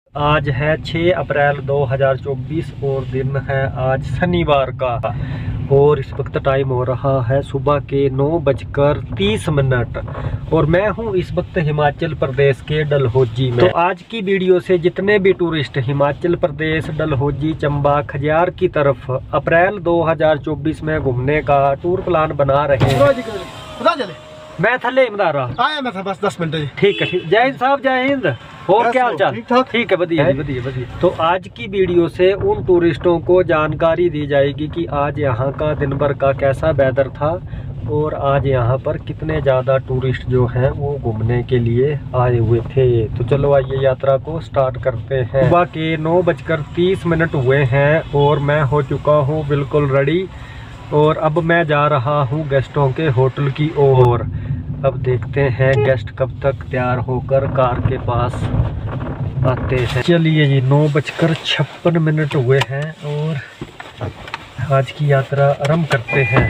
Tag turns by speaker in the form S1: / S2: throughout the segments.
S1: आज है 6 अप्रैल 2024 और दिन है आज शनिवार का और इस वक्त टाइम हो रहा है सुबह के 9:30 और मैं हूं इस वक्त हिमाचल प्रदेश के डलहौजी में। तो आज की वीडियो से जितने भी टूरिस्ट हिमाचल प्रदेश डलहौजी चंबा खजियार की तरफ अप्रैल 2024 में घूमने का टूर प्लान बना रहे हैं। मैं थले इमदारा
S2: आया मैं था बस 10 मिनट।
S1: ठीक है, जय हिंद साहब, जय हिंद। और क्या हाल चाल? ठीक है, बढ़िया बढ़िया। तो आज की वीडियो से उन टूरिस्टों को जानकारी दी जाएगी कि आज यहाँ का दिन भर का कैसा वेदर था और आज यहाँ पर कितने ज़्यादा टूरिस्ट जो हैं वो घूमने के लिए आए हुए थे। तो चलो आइए यात्रा को स्टार्ट करते हैं। सुबह के 9:30 हुए हैं और मैं हो चुका हूँ बिल्कुल रेडी और अब मैं जा रहा हूँ गेस्टों के होटल की ओर। अब देखते हैं गेस्ट कब तक तैयार होकर कार के पास आते हैं। चलिए जी, 9:56 हुए हैं और आज की यात्रा आरंभ करते हैं।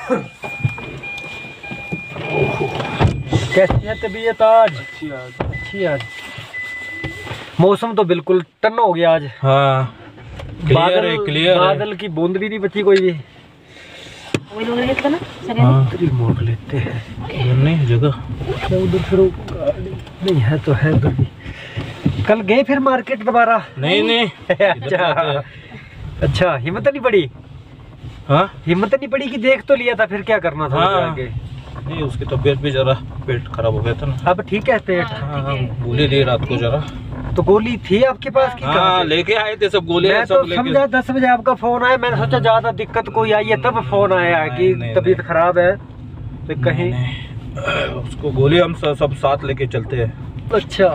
S1: कैसी है तबीयत आज? अच्छी आज। मौसम तो बिल्कुल टन हो गया आज।
S2: हाँ, क्लियर
S1: बादल की बूंद भी नहीं बची कोई भी। मोड़ लेते हैं
S2: नहीं जगह
S1: उधर, फिर नहीं है तो है उधर भी। कल गए फिर मार्केट दोबारा?
S2: नहीं
S1: अच्छा, हिम्मत नहीं पड़ी?
S2: हाँ,
S1: हिम्मत नहीं पड़ी कि देख तो लिया था, फिर क्या करना था?
S2: हाँ,
S1: आगे
S2: नहीं उसकी तबीयत भी जरा पेट खराब हो गया था ना।
S1: अब ठीक है पेट?
S2: हाँ, गोली ली रात को जरा।
S1: तो गोली थी आपके पास की?
S2: हाँ, लेके आए थे सब गोली।
S1: मैं तो समझा 10 बजे आपका फोन आया, मैंने सोचा ज्यादा दिक्कत कोई आई है तब फोन आया कि तबीयत खराब है तो कहीं
S2: उसको गोली हम सब साथ लेके चलते हैं।
S1: अच्छा,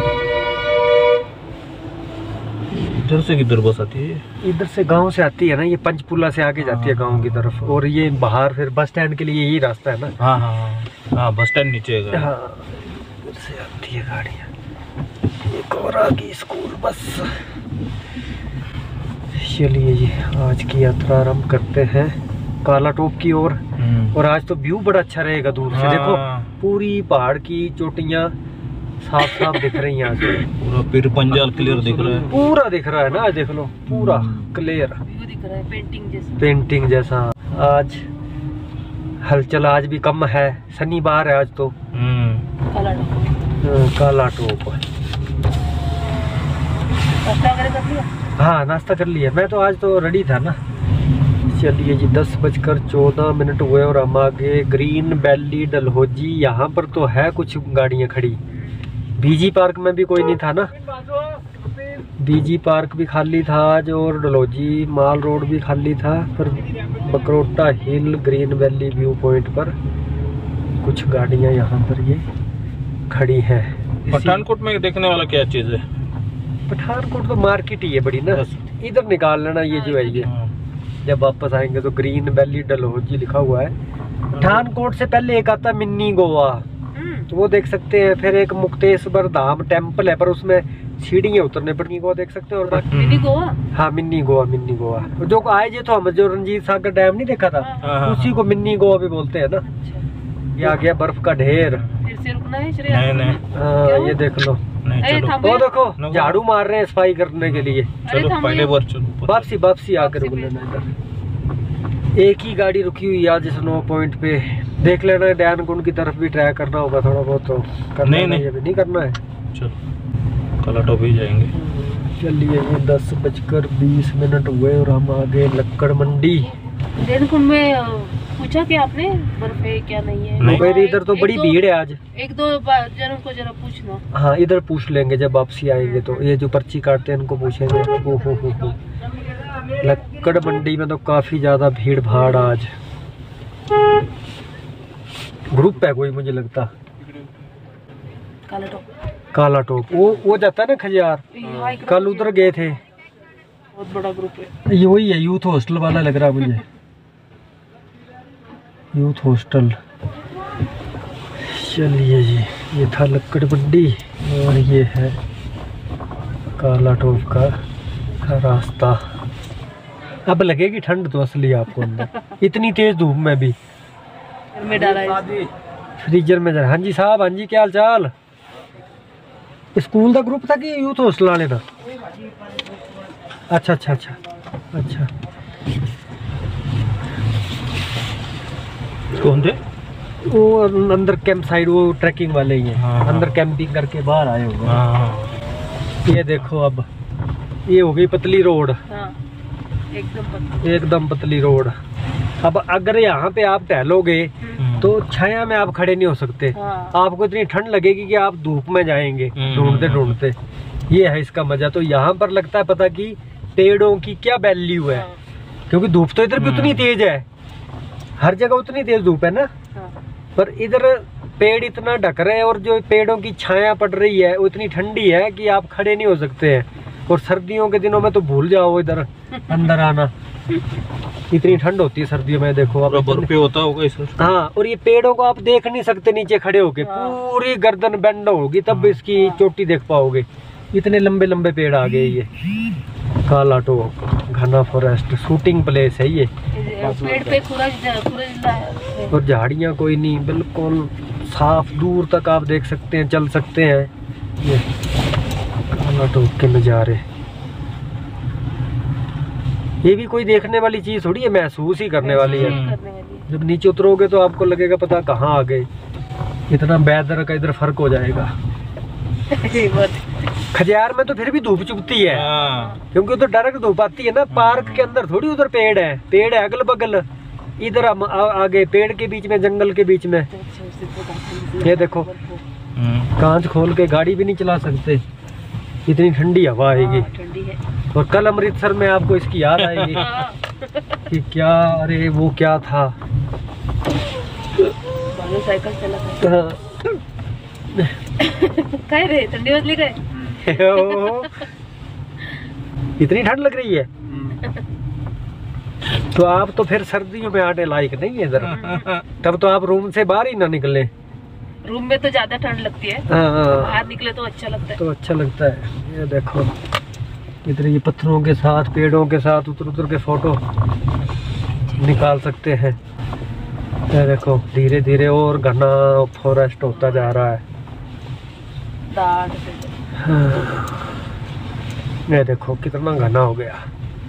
S2: इधर से किधर बस आती है?
S1: इधर से गांव से आती है ना, ये पंचपुला से आगे जाती है गांव की तरफ और ये बाहर फिर बस स्टैंड के लिए यही रास्ता है ना।
S2: हाँ, बस स्टैंड नीचे है।
S1: हाँ, इधर से आती है गाड़ियाँ। एक और आ गई स्कूल बस। चलिए जी, आज की यात्रा आरंभ करते हैं काला टोप की ओर। और आज तो व्यू बड़ा अच्छा रहेगा दूर से। देखो पूरी पहाड़ की चोटियाँ साफ साफ दिख रही हैं। आज
S2: पूरा पीर पंजाल क्लियर दिख रहा है।
S1: पूरा दिख रहा है ना, आज देख लो पूरा क्लियर
S3: दिख रहा है,
S1: पेंटिंग जैसा। आज हलचल आज भी कम है, शनिवार है आज तो। काला टोप। हाँ, नाश्ता कर लिया मैं तो, आज तो रेडी था ना। चलिए जी, 10:14 हुए और हम आगे ग्रीन वैली डलहौजी। यहाँ पर तो है कुछ गाड़ियाँ खड़ी। बीजी पार्क में भी कोई नहीं था ना, बीजी पार्क भी खाली था आज और डलहौजी माल रोड भी खाली था। पर Bakrota hill green valley view point पर कुछ गाड़ियाँ यहाँ पर ये खड़ी हैं।
S2: पठानकोट में देखने वाला क्या चीज़ है?
S1: पठानकोट तो मार्केट ही है बड़ी ना, इधर निकाल लेना ये जो है ये। जब वापस आएंगे तो ग्रीन वैली डलहौजी लिखा हुआ है। पठानकोट से पहले एक आता मिनी गोवा, तो वो देख सकते हैं। फिर एक मुक्तेश्वर धाम टेम्पल है पर उसमें सीढ़ियाँ उतरने पर गोवा देख सकते हैं। और
S3: मिनी गोवा?
S1: हाँ, मिनी गोवा जो आए जो तो हम जो रंजीत सागर डैम नहीं देखा था, उसी को मिनी गोवा भी बोलते हैं ना। ये आ गया बर्फ का ढेर।
S3: फिर से रुकना है?
S2: नहीं।
S1: हाँ, ये देख लो। वो देखो झाड़ू मार रहे हैं सफाई करने के लिए।
S2: चलो पहले बार चलो,
S1: वापसी आकर रुक लेना इधर। एक ही गाड़ी रुकी हुई आज स्नो पॉइंट पे। देख लेना डैन कुंड की तरफ भी ट्राई करना होगा थोड़ा बहुत तो करना। नहीं करना है।
S2: चलो काला टोप ही जाएंगे।
S1: चलिए ये 10:20 हुए और हम आगे लक्कड़ मंडी।
S3: डैन कुंड में पूछा कि आपने बर्फ है क्या नहीं है?
S1: इधर तो बड़ी भीड़ है आज।
S3: 1-2 जनों को जरा पूछना।
S1: हाँ, इधर पूछ लेंगे जब वापसी आएंगे तो। ये जो पर्ची काटते हैं उनको पूछेंगे। हो लक्कड़ मंडी में तो काफी ज्यादा भीड़ भाड़ आज। ग्रुप है कोई मुझे लगता। काला टोप वो जाता है ना खजियार। कल उधर गए थे,
S3: बहुत बड़ा ग्रुप है।
S1: ये वही है, यूथ हॉस्टल वाला लग रहा मुझे। Youth hostel. चलिए जी, ये था लक्कड़ मंडी और ये है काला टोप का रास्ता। अब लगेगी ठंड तो असली आपको अंदर, इतनी तेज धूप में भी। फ्रीजर में। हाँ जी साहब, हाँ जी, क्या हाल चाल? स्कूल का ग्रुप था कि यूथ हॉस्टल वाले था? अच्छा अच्छा अच्छा अच्छा।
S2: कौन थे?
S1: वो अंदर कैंप साइड, वो ट्रैकिंग वाले ही हैं।
S2: हाँ।
S1: अंदर कैंपिंग करके बाहर आए हुए हैं।
S2: हाँ।
S1: ये देखो अब ये हो गई पतली रोड,
S3: हाँ, एकदम
S1: एकदम पतली रोड। अब अगर यहाँ पे आप टहलोगे तो छाया में आप खड़े नहीं हो सकते।
S3: हाँ।
S1: आपको इतनी ठंड लगेगी कि आप धूप में जाएंगे ढूंढते ढूंढते। ये है इसका मजा। तो यहाँ पर लगता है पता कि पेड़ों की क्या वैल्यू है, क्योंकि धूप तो इधर भी उतनी तेज है, हर जगह उतनी तेज धूप है ना, पर इधर पेड़ इतना ढक रहे हैं और जो पेड़ों की छाया पड़ रही है वो इतनी ठंडी है कि आप खड़े नहीं हो सकते हैं। और सर्दियों के दिनों में तो भूल जाओ इधर अंदर आना, इतनी ठंड होती है सर्दियों में। देखो अब
S2: बर्फ पे होता होगा इस।
S1: हाँ, और ये पेड़ों को आप देख नहीं सकते नीचे खड़े होके, पूरी गर्दन बेंड होगी तब इसकी चोटी देख पाओगे। इतने लंबे लंबे पेड़ आ गए। ये काला टोक घना फॉरेस्ट शूटिंग प्लेस है ये।
S3: पेड़ पे पूरा है।
S1: और झाड़ियाँ कोई नहीं, बिल्कुल साफ, दूर तक आप देख सकते हैं, चल सकते हैं। ये काला टोक के नज़ारे, ये भी कोई देखने वाली चीज थोड़ी है, महसूस ही करने वाली है। जब नीचे उतरोगे तो आपको लगेगा पता कहाँ आ गए। इतना वेदर का इधर फर्क हो जाएगा। खजियार में तो फिर भी धूप चुभती है, क्योंकि उधर डायरेक्ट धूप आती है ना। पार्क के अंदर थोड़ी उधर पेड़ है अगल बगल। इधर हम आगे पेड़ के बीच में, जंगल के बीच में। ये देखो कांच खोल के गाड़ी भी नहीं चला सकते, इतनी ठंडी हवा आएगी।
S3: ठंडी है।
S1: और कल अमृतसर में आपको इसकी याद आएगी कि क्या, अरे वो क्या था,
S3: साइकिल चला कह रहे ठंडी बदली गए।
S1: इतनी ठंड लग रही है तो आप तो फिर सर्दियों में आने लायक नहीं है इधर। तब तो आप रूम से बाहर ही ना निकले।
S3: रूम में तो ज्यादा ठंड लगती है, बाहर निकले तो अच्छा लगता है।
S1: तो अच्छा लगता है। ये देखो इधर ये पत्थरों के साथ, पेड़ों के साथ उतर के फोटो निकाल सकते हैं। ये देखो धीरे धीरे और घना फॉरेस्ट होता जा रहा है। ये देखो कितना घना हो गया।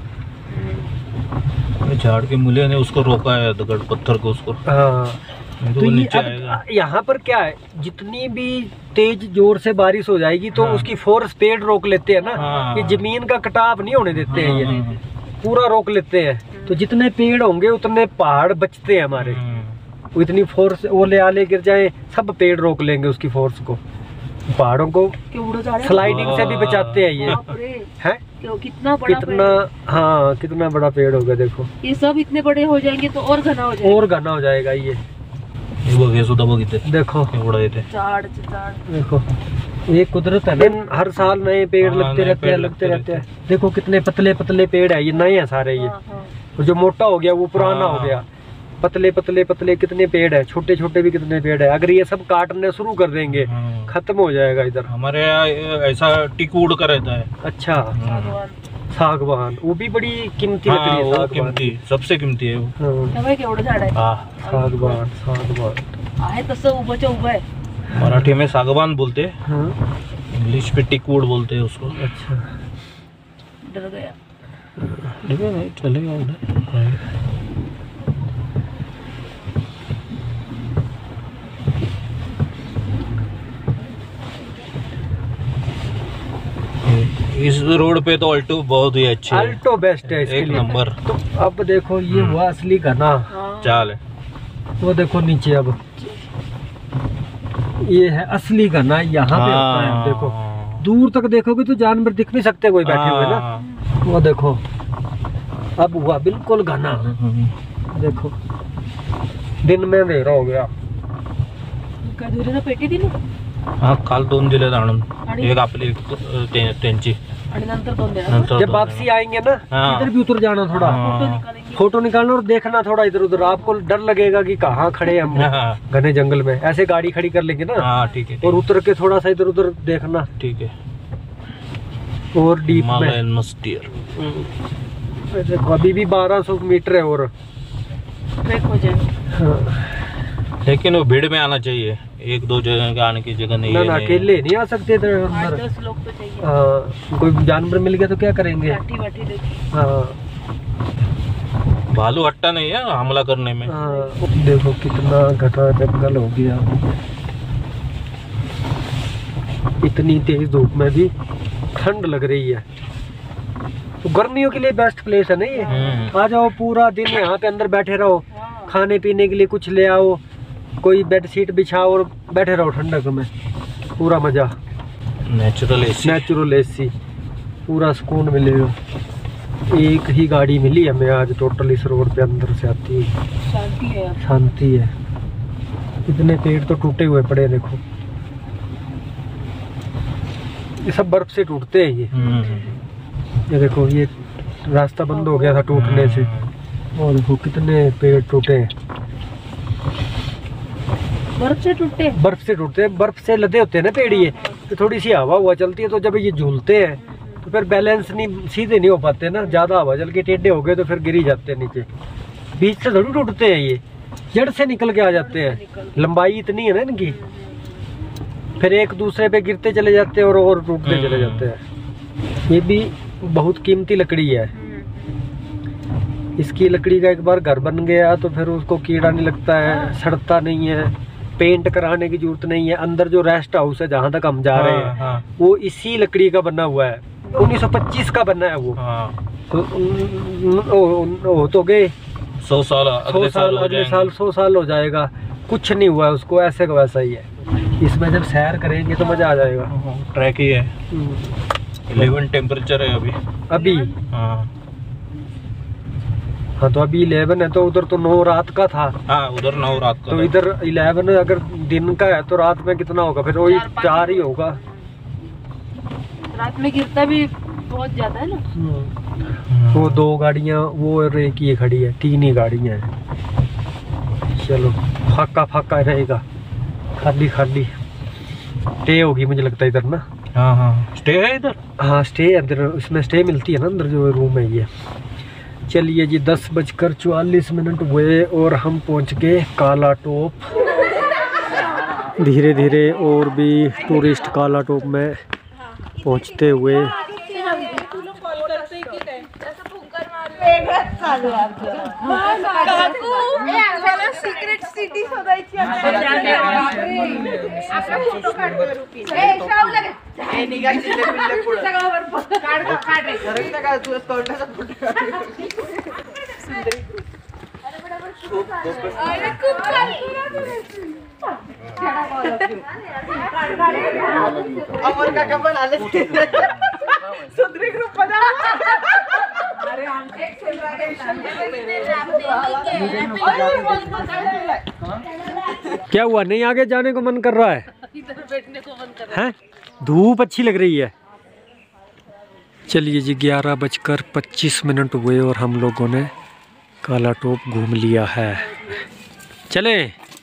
S2: झाड़ के मूल्य ने उसको रोका है, दगड़ पत्थर को उसको।
S1: हाँ,
S2: तो नीचे आएगा।
S1: यहाँ पर क्या है, जितनी भी तेज जोर से बारिश हो जाएगी तो उसकी फोर्स पेड़ रोक लेते हैं ना। ये जमीन का कटाव नहीं होने देते हैं, ये पूरा रोक लेते हैं। तो जितने पेड़ होंगे उतने पहाड़ बचते हैं हमारे। वो इतनी फोर्स ओले आले गिर जाए, सब पेड़ रोक लेंगे उसकी फोर्स को। पहाड़ों को स्लाइडिंग से भी बचाते हैं ये। है
S3: कितना बड़ा,
S1: कितना, हाँ कितना बड़ा पेड़ होगा। देखो
S3: ये सब इतने बड़े हो जाएंगे तो और घना हो जाएगा,
S1: और घना हो जाएगा ये। देखो देखो ये कुदरत है ना, हर साल नए पेड़ लगते रहते हैं। देखो कितने पतले पतले पेड़ है, ये नए हैं सारे। ये और जो मोटा हो गया वो पुराना हो गया। पतले पतले पतले कितने पेड़ है, छोटे छोटे भी कितने पेड़ है। अगर ये सब काटने शुरू कर देंगे खत्म हो जाएगा इधर।
S2: हमारे यहाँ ऐसा टिकूड़ का रहता है।
S1: अच्छा, सागवान, वो भी बड़ी कीमती लकड़ी है।
S2: वो कीमती, सबसे कीमती है वो।
S1: सागवान सागवान
S3: आहे तसं उभंच्या उभं आहे।
S2: मराठी में सागवान बोलते हैं, इंग्लिश पे टिकूड़ बोलते हैं उसको।
S1: अच्छा,
S3: डर गया।
S2: नहीं चलेगा। इस रोड पे तो अल्टो बहुत ही अच्छी है,
S1: अल्टो बेस्ट है
S2: एक नंबर।
S1: तो अब देखो ये हुआ असली घना
S2: चाल है।
S1: वो देखो नीचे, अब ये है असली घना, यहाँ पे होता है। देखो दूर तक देखोगे तो जानवर दिख नहीं सकते कोई बैठे हुए ना। वो देखो अब हुआ बिल्कुल घना। देखो दिन में अंधेरा हो गया।
S3: पेटी दिली।
S2: हाँ, काल 2 दिले आणून, एक आपली त्यांची।
S1: जब वापसी आएंगे ना इधर भी उतर जाना, थोड़ा फोटो निकालना और देखना थोड़ा इधर उधर। आपको डर लगेगा कि कहाँ खड़े हम घने जंगल में, ऐसे गाड़ी खड़ी कर लेंगे ना।
S2: ठीक है।
S1: और उतर के थोड़ा सा इधर उधर देखना।
S2: ठीक है।
S1: और डीप में देखो अभी भी 1200 मीटर है और
S3: ट्रैक हो जाए।
S2: लेकिन वो भीड़ में आना चाहिए। एक दो जगह के आने की जगह नहीं है।
S1: ना अकेले नहीं आ सकते इधर अंदर।
S3: 10 लोग तो चाहिए।
S1: हाँ, कोई जानवर मिल गया तो क्या करेंगे?
S3: लाठी वाठी देखी।
S1: हाँ
S2: भालू हट्टा नहीं है हमला करने में।
S1: हाँ, देखो कितना घटा जंगल हो गया। इतनी तेज धूप में भी ठंड लग रही है। तो गर्मियों के लिए बेस्ट प्लेस है ना ये। आ जाओ, पूरा दिन यहाँ पे अंदर बैठे रहो, खाने पीने के लिए कुछ ले आओ, कोई बेड शीट बिछाओ और बैठे रहो ठंडक में, पूरा मजा।
S2: नेचुरल एसी,
S1: पूरा सुकून मिलेगा। एक ही गाड़ी मिली हमें आज टोटल इस रोड पे अंदर से आती है। शांति है। इतने पेड़ तो टूटे हुए पड़े, देखो ये सब बर्फ से टूटते हैं ये देखो, ये रास्ता बंद हो गया था टूटने से, और देखो कितने पेड़ टूटे हैं।
S3: बर्फ से टूटते हैं,
S1: बर्फ से लदे होते हैं ना पेड़ ये, तो थोड़ी सी हवा हुआ चलती है तो जब ये झूलते हैं तो फिर बैलेंस नहीं, सीधे नहीं हो पाते ना, ज़्यादा हवा चल के टेढ़े हो गए तो फिर गिर ही जाते हैं नीचे। बीच से थोड़ी टूटते हैं ये, जड़ से निकल के आ जाते हैं। लंबाई इतनी है ना इनकी, फिर एक दूसरे पे गिरते चले जाते हैं और टूटते चले जाते हैं। ये भी बहुत कीमती लकड़ी है। इसकी लकड़ी का एक बार घर बन गया तो फिर उसको कीड़ा नहीं लगता है, सड़ता नहीं है, पेंट कराने की जरूरत नहीं है। अंदर जो रेस्ट हाउस है जहाँ तक हम जा रहे हैं वो इसी लकड़ी का बना हुआ है, 1925 का बना है वो। तो हो तो गए
S2: 100 साल,
S1: अगले साल 100 साल हो जाएगा, कुछ नहीं हुआ है उसको, ऐसे का वैसा ही है। इसमें जब सैर करेंगे तो मजा आ जाएगा।
S2: ट्रैक ही है। 11 टेम्परेचर है अभी।
S1: हाँ तो अभी 11 है, तो उधर तो 9 रात का था।
S2: हाँ उधर 9 रात का,
S1: तो इधर 11 अगर दिन का है तो रात में कितना होगा? फिर वही 4 ही होगा।
S3: रात में गिरता भी बहुत ज्यादा है ना।
S1: वो 2 गाड़ियाँ, वो और एक ये खड़ी है, 3 ही गाड़ियाँ हैं। चलो फाका रहेगा, खाली स्टे होगी मुझे लगता है इधर ना।
S2: हाँ स्टे है इधर।
S1: हाँ स्टे है इधर, उसमें स्टे मिलती है ना अंदर जो रूम है ये। चलिए जी 10:44 हुए और हम पहुंच गए काला टोप। धीरे धीरे और भी टूरिस्ट काला टोप में पहुंचते हुए।
S4: सिक्रेट सिटी शोधायची
S1: क्या हुआ, नहीं आगे जाने को मन कर रहा है?
S3: इधर बैठने को मन कर रहा
S1: है, धूप अच्छी लग रही है। चलिए जी 11:25 हुए और हम लोगों ने काला टोप घूम लिया है। चले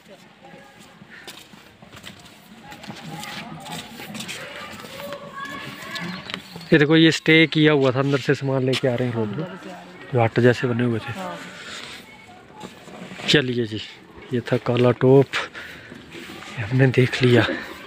S1: ये देखो, ये स्टे किया हुआ था, अंदर से सामान लेके आ रहे हैं लोग, जो हट जैसे बने हुए थे। चलिए जी ये था काला टोप, हमने देख लिया।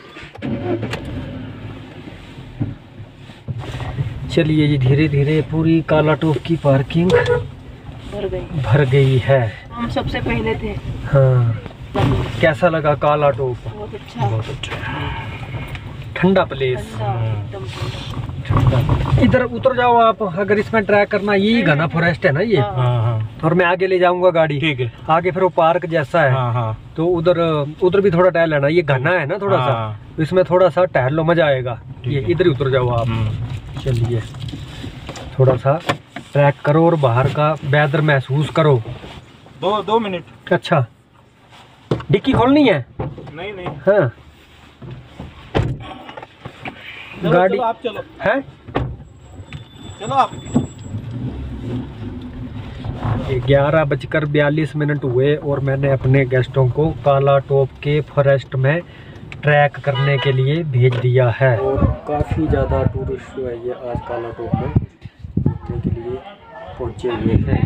S1: चलिए जी धीरे धीरे पूरी काला टोप की पार्किंग भर गई है।
S3: हम सबसे पहले थे।
S1: हाँ कैसा लगा काला टोप?
S3: बहुत अच्छा।
S1: ठंडा प्लेस,
S3: एकदम
S1: इधर उतर जाओ आप। अगर इसमें ट्रैक करना, यही घना फॉरेस्ट है ना ये। और मैं आगे ले जाऊंगा गाड़ी, ठीक है। आगे फिर वो पार्क जैसा है, तो उधर भी थोड़ा टहल लेना। ये घना है ना थोड़ा सा, इसमें थोड़ा सा टहल लो, मजा आएगा। ये इधर ही उतर जाओ आप। चलिए थोड़ा सा ट्रैक करो और बाहर का वेदर महसूस करो।
S2: 2 मिनट।
S1: अच्छा डिक्की खोलनी है?
S2: नहीं।
S1: हाँ गाड़ी
S2: चलो, आप चलो।
S1: है
S2: चलो आप।
S1: 11:42 हुए और मैंने अपने गेस्टों को काला टोप के फॉरेस्ट में ट्रैक करने के लिए भेज दिया है। और काफ़ी ज़्यादा टूरिस्ट जो है ये आज काला टोप में घूमने के लिए पहुँचे हुए हैं।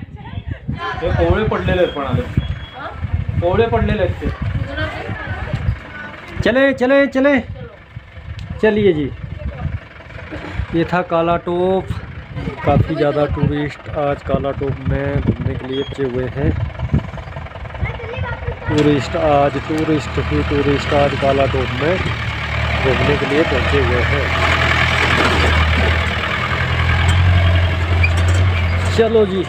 S2: कोवळे पडलेले आहेत, कोवळे पडलेले आहेत ते।
S1: चले चले चले। चलिए जी, ये था काला टोप। काफ़ी ज़्यादा टूरिस्ट आज काला टोप में घूमने के लिए पहुँचे हुए हैं। टूरिस्ट आज काला टोप में घूमने के लिए पहुँचे हुए हैं। चलो जी,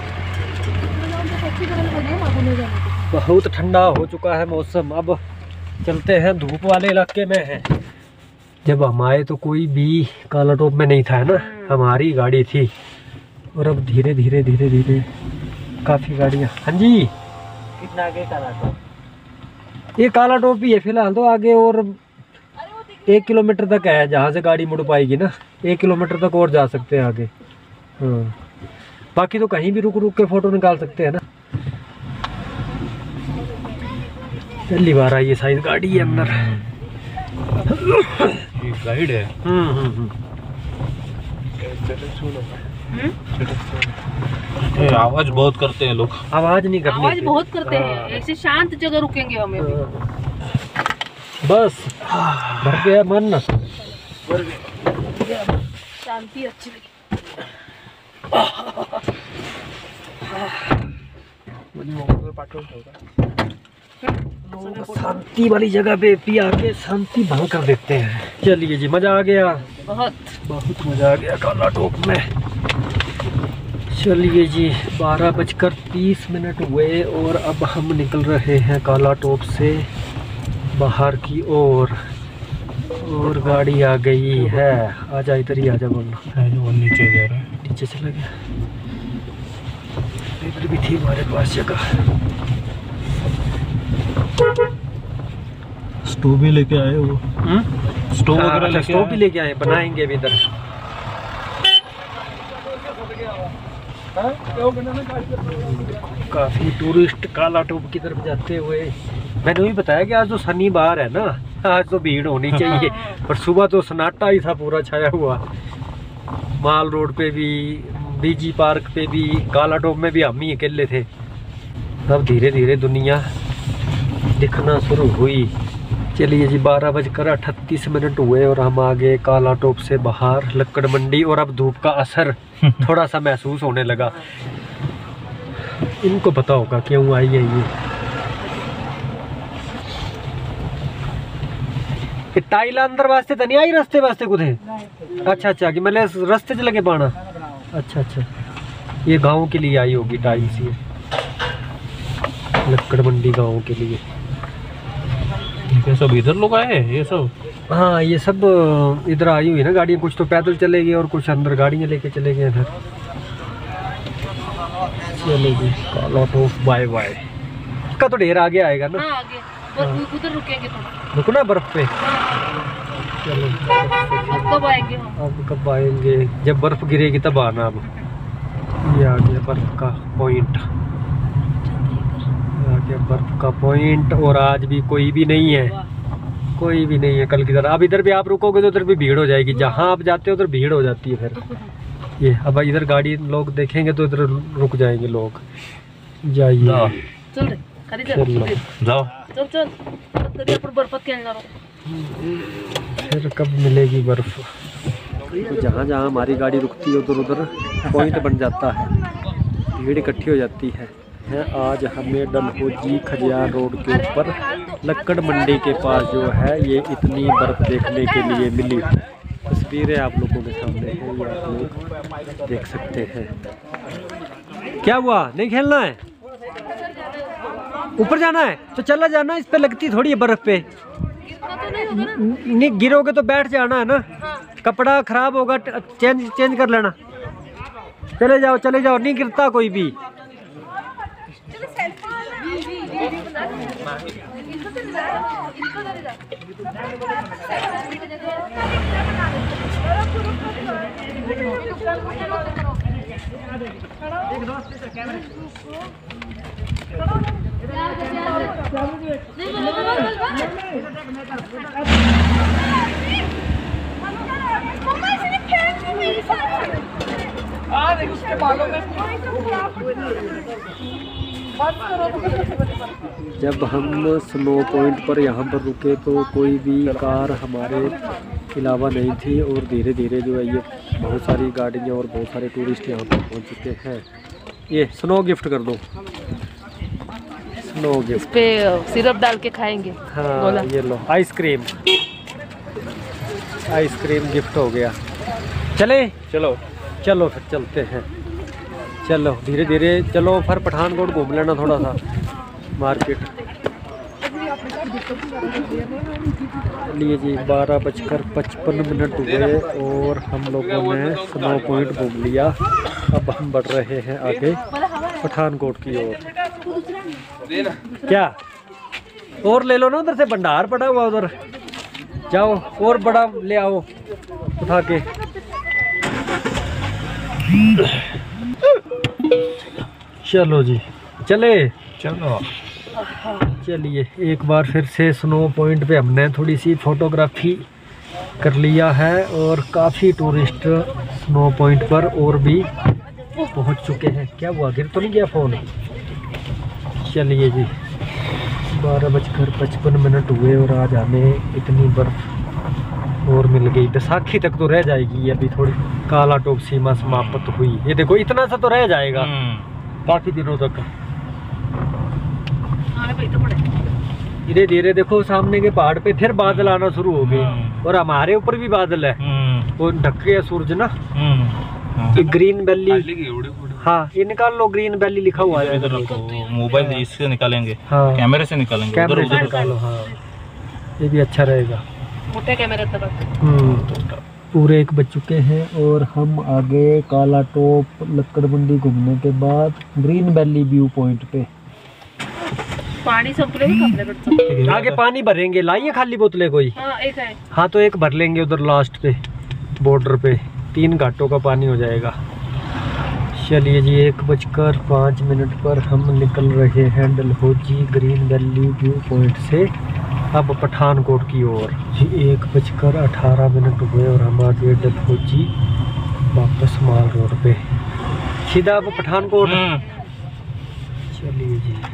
S1: बहुत ठंडा हो चुका है मौसम। अब चलते हैं, धूप वाले इलाके में हैं। जब हम आए तो कोई भी काला टोप में नहीं था, है ना, हमारी गाड़ी थी। और अब धीरे धीरे धीरे धीरे काफ़ी गाड़ियाँ। हाँ जी,
S2: कितना आगे काला टोप?
S1: ये काला टोप ही है फिलहाल तो। आगे और 1 किलोमीटर तक है जहाँ से गाड़ी मुड़ पाएगी ना। 1 किलोमीटर तक और जा सकते हैं आगे। हाँ, बाकी तो कहीं भी रुक रुक के फ़ोटो निकाल सकते हैं ना। पहली बार आई ये साइज गाड़ी है अंदर।
S2: ये गाइड है। ये आवाज बहुत करते हैं लोग।
S1: आवाज नहीं करनी,
S3: आवाज बहुत करते हैं। ऐसे शांत जगह रुकेंगे हमें भी।
S1: बस भर गया मन।
S3: शांति अच्छी लगी।
S1: शांति वाली जगह पे भी आके शांति भंग कर देते हैं। चलिए जी, मजा आ गया,
S3: बहुत
S1: मजा आ गया काला टोप में। चलिए जी, 12:30 हुए और अब हम निकल रहे हैं काला टोप से बाहर की ओर। और गाड़ी आ गई है। आजा इधर ही आजा, बोलना।
S2: वो नीचे जा रहा है।
S1: नीचे चला गया। इधर भी थी हमारे पास जगह।
S2: स्टोव भी लेके आए वो। स्टोव वगैरह लेके
S1: स्टोव भी लेके आए, बनाएंगे अभी इधर। काफी टूरिस्ट काला टोप की तरफ जाते हुए। मैंने वही बताया कि आज तो शनिवार है ना, आज तो भीड़ होनी चाहिए। पर सुबह तो सन्नाटा ही था पूरा छाया हुआ। माल रोड पे भी, बीजी पार्क पे भी, काला टोप में भी हम ही अकेले थे। अब धीरे धीरे दुनिया दिखना शुरू हुई। चलिए जी, 12:38 हुए और हम आ गए काला टोप से बाहर लक्कड़ मंडी। और अब धूप का असर थोड़ा सा महसूस होने लगा। इनको पता होगा क्यों आई है ये टाइल अंदर वास्ते तो नहीं आई, रास्ते वास्ते कुछ। अच्छा अच्छा, कि मतलब रास्ते च लगे पाना। अच्छा अच्छा, ये गांव के लिए आई होगी टाइल सी, लक्कड़ मंडी गांव के लिए।
S2: ये सब इधर लोग आए हैं ये सब।
S1: हाँ, ये सब इधर आई हुई ना गाड़ियाँ। कुछ तो पैदल चले गए और कुछ अंदर गाड़ियाँ लेके चले गए इधर। चलो जी, काला टोप बाय बाय। इसका तो ढेर आगे आएगा ना।
S3: हाँ, आगे उधर रुकेंगे थोड़ा।
S1: रुको ना बर्फ पे। चलो,
S3: अब कब आएंगे हम?
S1: अब कब आएंगे? जब बर्फ गिरेगी तब आना। अब ये आ गया बर्फ का पॉइंट, आ गया बर्फ का पॉइंट। और आज भी कोई भी नहीं है, कोई भी नहीं है कल की तरह। अब इधर भी आप रुकोगे तो उधर भी भीड़ हो जाएगी। जहाँ आप जाते हो उधर भीड़ हो जाती है फिर। ये अब इधर गाड़ी लोग देखेंगे तो इधर रुक जाएंगे लोग। जाइए,
S3: चल रे, खाली चल
S2: जाओ।
S3: चल चल, कभी अपन बर्फत खेलना रहो।
S1: फिर कब मिलेगी बर्फ? जहाँ जहाँ हमारी गाड़ी रुकती है उधर उधर पॉइंट बन जाता है, भीड़ इकट्ठी हो जाती है। आज हमें डलहौजी खजियार रोड के ऊपर लक्कड़ मंडी के पास जो है ये इतनी बर्फ़ देखने के लिए मिली। तस्वीरें आप लोगों के सामने हैं, ये आप लोग देख सकते हैं। क्या हुआ, नहीं खेलना है? ऊपर जाना है तो चला जाना। इस पे लगती थोड़ी है बर्फ पे। नहीं गिरोगे तो बैठ जाना है ना। कपड़ा खराब होगा, चेंज कर लेना। चले जाओ चले जाओ, नहीं गिरता कोई भी। जब हम स्नो पॉइंट पर यहाँ पर रुके तो कोई भी कार हमारे अलावा नहीं थी और धीरे धीरे जो है ये बहुत सारी गाड़ियाँ और बहुत सारे टूरिस्ट यहाँ पर पहुँच चुके हैं। ये स्नो गिफ्ट कर दो, स्नो गिफ्ट
S3: पे सिरप डाल के खाएंगे।
S1: हाँ ये लो आइसक्रीम, आइसक्रीम गिफ्ट हो गया। चले
S2: चलो
S1: चलो फिर चलते हैं, चलो धीरे धीरे चलो। फिर पठानकोट घूम लेना थोड़ा सा मार्केट। चलिए जी 12:55 हुए और हम लोगों ने स्नो पॉइंट घूम लिया। अब हम बढ़ रहे हैं आगे पठानकोट की ओर। क्या और ले लो ना, उधर से भंडार पड़ा हुआ, उधर जाओ और बड़ा ले आओ उठा के। चलो जी चले,
S2: चलो
S1: चलिए एक बार फिर से स्नो पॉइंट पे हमने थोड़ी सी फोटोग्राफी कर लिया है और काफ़ी टूरिस्ट स्नो पॉइंट पर और भी पहुंच चुके हैं। क्या हुआ, गिर तो नहीं गया फ़ोन? चलिए जी 12:55 हुए और आज हमें इतनी बर्फ़ और मिल गई। बैसाखी तक तो रह जाएगी अभी, थोड़ी काला टोप सीमा समाप्त हुई। ये देखो इतना सा तो रह जाएगा काफ़ी दिनों तक। धीरे धीरे देखो सामने के पहाड़ पे फिर बादल आना शुरू हो गए और हमारे ऊपर भी बादल है, वो ढक गया सूरज ना। ये ग्रीन वैली, हाँ ये निकाल लो, ग्रीन वैली लिखा हुआ है।
S2: मोबाइल इससे निकालेंगे,
S1: हाँ
S2: कैमरे से निकालेंगे,
S1: कैमरे से निकालो। हाँ ये भी अच्छा रहेगा।
S3: मोटे कैमरे
S1: पूरे 1 बज चुके हैं और हम आगे काला टोप लक्कड़ मंडी घूमने के बाद ग्रीन वैली व्यू पॉइंट पे
S3: पानी सब आगे
S1: पानी भरेंगे। लाइए खाली बोतलें कोई?
S3: हाँ एक है।
S1: हाँ तो एक भर लेंगे उधर लास्ट पे बॉर्डर पे, 3 घाटों का पानी हो जाएगा। चलिए जी 1:05 पर हम निकल रहे हैं Dalhousie green valley view point से अब पठानकोट की ओर। 1:18 हुए और हम आ गए डलहौजी वापस माल रोड पे सीधा अब पठानकोट। चलिए जी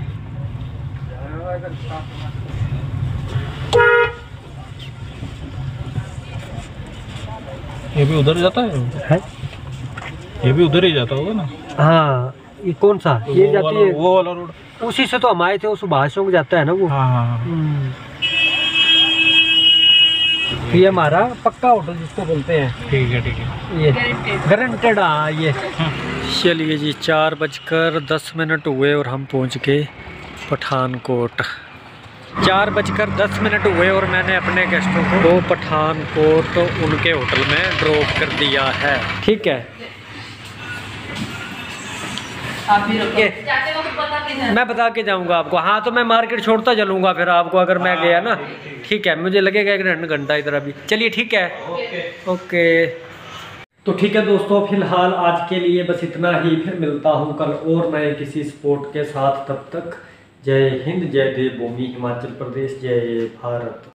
S2: ये भी उधर जाता है? ये भी उधर ही जाता होगा ना?
S1: हाँ ये कौन सा? ये जाती है
S2: वो वाला रोड,
S1: उसी से तो हम आए थे, वो सुभाष चौक जाता है ना वो।
S2: हाँ।
S1: तो ये हमारा पक्का होटल जिसको बोलते हैं।
S2: ठीक है
S1: ये गारंटेड। हाँ ये। चलिए जी 4:10 हुए और हम पहुंच गए पठानकोट। 4:10 हुए और मैंने अपने गेस्टों को पठानकोट उनके होटल में ड्रॉप कर दिया है। ठीक है मैं बता के जाऊंगा आपको। हाँ तो मैं मार्केट छोड़ता चलूंगा फिर आपको, अगर मैं गया ना। ठीक है मुझे लगेगा 1 घंटा इधर अभी। चलिए ठीक है ओके। तो ठीक है दोस्तों, फिलहाल आज के लिए बस इतना ही। फिर मिलता हूँ कल और नए किसी स्पोर्ट के साथ। तब तक जय हिंद, जय देवभूमि हिमाचल प्रदेश, जय भारत।